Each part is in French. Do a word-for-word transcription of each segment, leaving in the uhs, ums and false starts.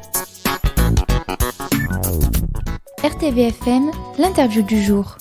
R T V F M, l'interview du jour.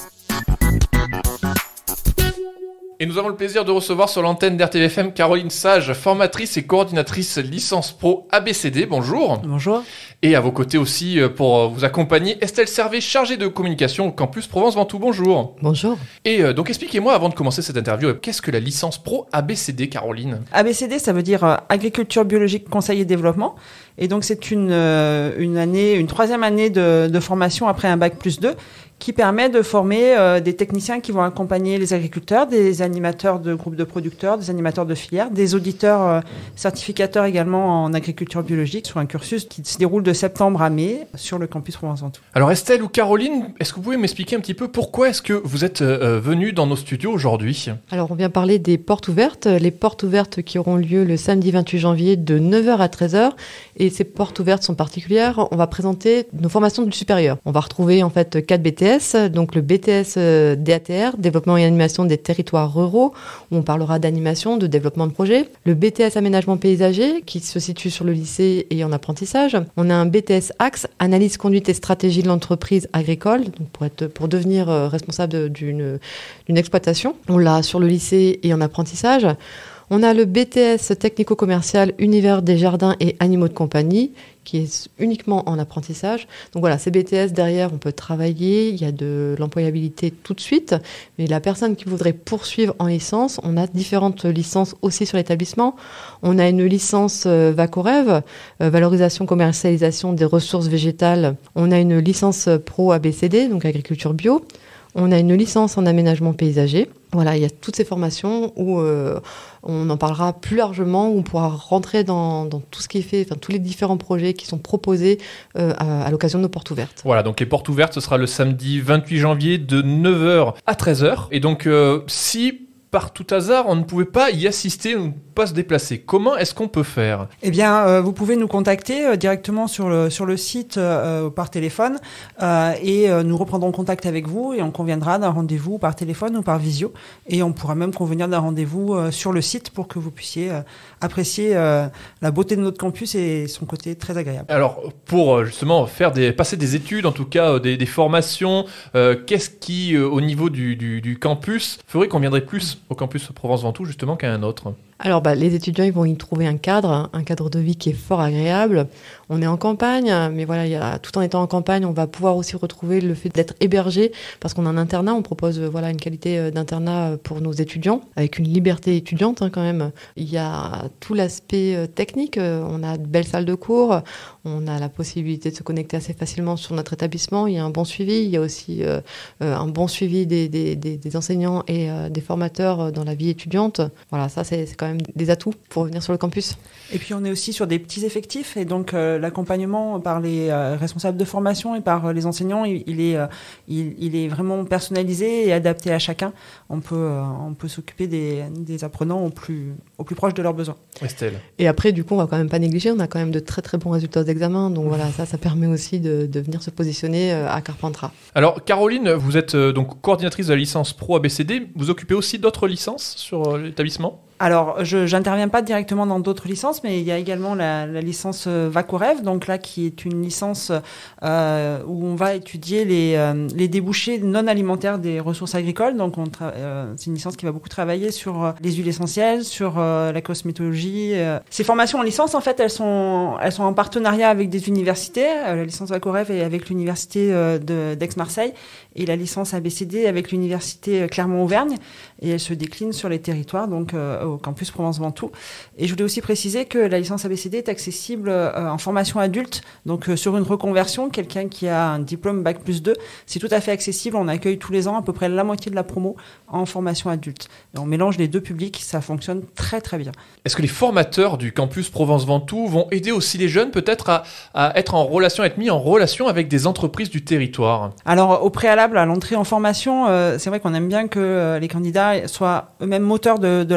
Et nous avons le plaisir de recevoir sur l'antenne d'R T V F M Caroline Sage, formatrice et coordinatrice licence pro A B C D. Bonjour. Bonjour. Et à vos côtés aussi, pour vous accompagner, Estelle Servet, chargée de communication au campus Provence-Ventoux. Bonjour. Bonjour. Et donc expliquez-moi, avant de commencer cette interview, qu'est-ce que la licence pro A B C D, Caroline ? A B C D, ça veut dire euh, agriculture biologique, conseil et développement. Et donc c'est une, euh, une année, une troisième année de, de formation après un bac plus deux, qui permet de former euh, des techniciens qui vont accompagner les agriculteurs, des animateurs de groupes de producteurs, des animateurs de filières, des auditeurs euh, certificateurs également en agriculture biologique, sur un cursus qui se déroule de septembre à mai sur le campus Provence-Ventoux. Alors Estelle ou Caroline, est-ce que vous pouvez m'expliquer un petit peu pourquoi est-ce que vous êtes euh, venus dans nos studios aujourd'hui ? Alors on vient parler des portes ouvertes, les portes ouvertes qui auront lieu le samedi vingt-huit janvier de neuf heures à treize heures. Et ces portes ouvertes sont particulières. On va présenter nos formations du supérieur. On va retrouver en fait quatre B T S, donc le B T S D A T R, développement et animation des territoires ruraux, où on parlera d'animation, de développement de projet. Le B T S aménagement paysager, qui se situe sur le lycée et en apprentissage. On a un B T S Axe, analyse, conduite et stratégie de l'entreprise agricole, donc pour être, pour devenir responsable d'une, d'une exploitation. On l'a sur le lycée et en apprentissage. On a le B T S technico-commercial univers des jardins et animaux de compagnie, qui est uniquement en apprentissage. Donc voilà, ces B T S, derrière, on peut travailler, il y a de l'employabilité tout de suite, mais la personne qui voudrait poursuivre en licence, on a différentes licences aussi sur l'établissement. On a une licence euh, Vacorève, euh, valorisation, commercialisation des ressources végétales. On a une licence pro A B C D, donc agriculture bio. On a une licence en aménagement paysager. Voilà, il y a toutes ces formations où euh, on en parlera plus largement, où on pourra rentrer dans, dans tout ce qui est fait, enfin tous les différents projets qui sont proposés euh, à, à l'occasion de nos portes ouvertes. Voilà, donc les portes ouvertes, ce sera le samedi vingt-huit janvier de neuf heures à treize heures. Et donc, euh, si par tout hasard, on ne pouvait pas y assister ou pas se déplacer, comment est-ce qu'on peut faire ? Eh bien, euh, vous pouvez nous contacter euh, directement sur le, sur le site euh, par téléphone euh, et euh, nous reprendrons contact avec vous et on conviendra d'un rendez-vous par téléphone ou par visio. Et on pourra même convenir d'un rendez-vous euh, sur le site pour que vous puissiez euh, apprécier euh, la beauté de notre campus et son côté très agréable. Alors, pour justement faire des, passer des études, en tout cas des, des formations, euh, qu'est-ce qui, euh, au niveau du, du, du campus, ferait qu'on viendrait plus au campus Provence-Ventoux justement qu'à un autre ? Alors, bah, les étudiants, ils vont y trouver un cadre, un cadre de vie qui est fort agréable. On est en campagne, mais voilà, il y a, tout en étant en campagne, on va pouvoir aussi retrouver le fait d'être hébergé, parce qu'on a un internat, on propose voilà une qualité d'internat pour nos étudiants, avec une liberté étudiante hein, quand même. Il y a tout l'aspect technique, on a de belles salles de cours, on a la possibilité de se connecter assez facilement sur notre établissement, il y a un bon suivi, il y a aussi euh, un bon suivi des, des, des, des enseignants et euh, des formateurs dans la vie étudiante. Voilà, ça c'est, c'est quand même des atouts pour venir sur le campus. Et puis on est aussi sur des petits effectifs et donc euh, l'accompagnement par les euh, responsables de formation et par euh, les enseignants, il, il, est, euh, il, il est vraiment personnalisé et adapté à chacun. On peut, euh, on peut s'occuper des, des apprenants au plus, au plus proche de leurs besoins. Estelle. Et après, du coup, on va quand même pas négliger, on a quand même de très très bons résultats d'examen, donc voilà, ça, ça permet aussi de, de venir se positionner à Carpentras. Alors Caroline, vous êtes euh, donc coordinatrice de la licence pro A B C D, vous occupez aussi d'autres licences sur euh, l'établissement ? Alors, je n'interviens pas directement dans d'autres licences, mais il y a également la, la licence Vacorève, donc là qui est une licence euh, où on va étudier les, euh, les débouchés non alimentaires des ressources agricoles. Donc, on tra- euh, c'est une licence qui va beaucoup travailler sur euh, les huiles essentielles, sur euh, la cosmétologie. Euh. Ces formations en licence, en fait, elles sont, elles sont en partenariat avec des universités. Euh, la licence Vacorève est avec l'université euh, de, d'Aix-Marseille et la licence A B C D avec l'université Clermont-Auvergne. Et elle se décline sur les territoires, donc euh, au campus Provence-Ventoux. Et je voulais aussi préciser que la licence A B C D est accessible euh, en formation adulte, donc euh, sur une reconversion, quelqu'un qui a un diplôme bac plus deux, c'est tout à fait accessible. On accueille tous les ans à peu près la moitié de la promo en formation adulte. Et on mélange les deux publics, ça fonctionne très très bien. Est-ce que les formateurs du campus Provence-Ventoux vont aider aussi les jeunes peut-être à, à être en relation, à être mis en relation avec des entreprises du territoire ? Alors au préalable à l'entrée en formation, euh, c'est vrai qu'on aime bien que euh, les candidats soient eux-mêmes moteurs de, de la recherche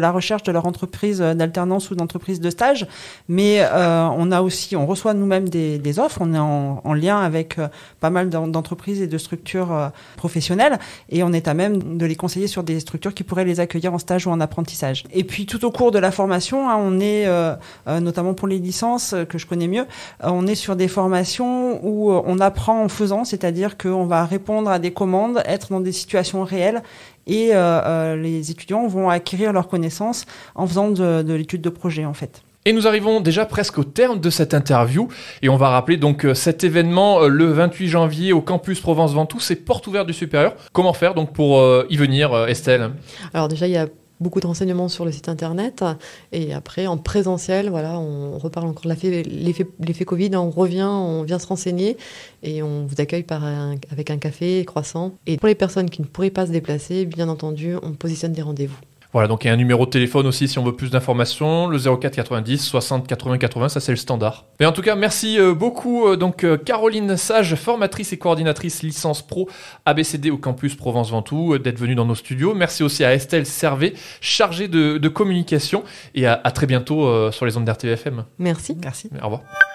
de leur entreprise d'alternance ou d'entreprise de stage. Mais euh, on a aussi, on reçoit nous-mêmes des, des offres. On est en, en lien avec euh, pas mal d'entreprises et de structures euh, professionnelles, et on est à même de les conseiller sur des structures qui pourraient les accueillir en stage ou en apprentissage. Et puis tout au cours de la formation, hein, on est euh, euh, notamment pour les licences euh, que je connais mieux, euh, on est sur des formations où euh, on apprend en faisant, c'est-à-dire qu'on va répondre à des commandes, être dans des situations réelles. Et euh, euh, les étudiants vont acquérir leurs connaissances en faisant de, de l'étude de projet, en fait. Et nous arrivons déjà presque au terme de cette interview. Et on va rappeler donc euh, cet événement euh, le vingt-huit janvier au campus Provence-Ventoux. C'est porte ouverte du supérieur. Comment faire donc pour euh, y venir, euh, Estelle ? Alors déjà, il y a beaucoup de renseignements sur le site internet, et après en présentiel, voilà, on reparle encore de l'effet, l'effet, l'effet Covid, on revient, on vient se renseigner et on vous accueille par un, avec un café, croissant. Et pour les personnes qui ne pourraient pas se déplacer, bien entendu, on positionne des rendez-vous. Voilà, donc il y a un numéro de téléphone aussi si on veut plus d'informations, le zéro quatre quatre-vingt-dix soixante quatre-vingts quatre-vingts, ça c'est le standard. Mais en tout cas, merci euh, beaucoup euh, donc euh, Caroline Sage, formatrice et coordinatrice licence pro A B C D au campus Provence-Ventoux, euh, d'être venue dans nos studios. Merci aussi à Estelle Servet, chargée de, de communication, et à, à très bientôt euh, sur les ondes d'R T V F M. Merci. Merci. Au revoir.